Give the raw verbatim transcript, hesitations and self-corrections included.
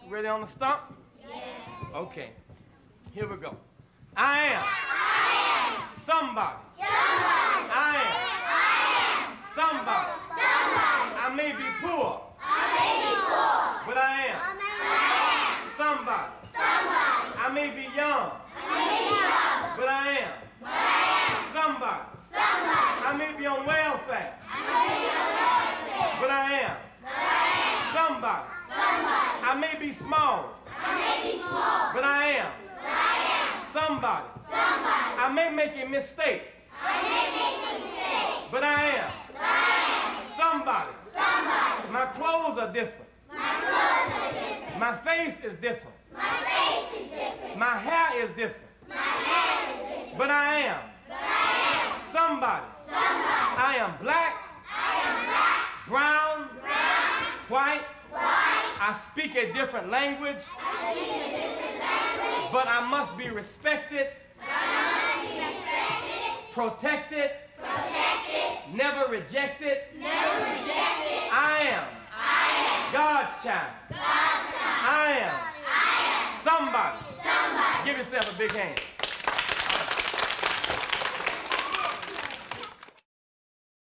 Ready on the stump? Yeah. Okay. Here we go. I am. I am. Somebody. Somebody. I am. I am. Somebody. Somebody. I may be poor. I may be poor. But I am. I am. Somebody. Somebody. I may be young. I may be young. But I am. But I am. Somebody. Somebody. I may be on welfare. I may be on welfare. But I am. But I am. Somebody. Somebody. I may be small. I may be small. But I am. But I am. Somebody. Somebody. I may make a mistake. I may make a mistake. But I am. But I am. Somebody. Somebody. My clothes are different. My clothes are different. My face is different. My face is different. My hair is different. My hair is different. But I am. But I am. Somebody. Somebody. I am black, I am black, brown, brown, white. white. I speak a different language, I speak a different language. but I must be respected, But I must be respected, protected, protected, never rejected. never rejected. I am I am God's child. God's child. I am I am somebody. somebody. Give yourself a big hand.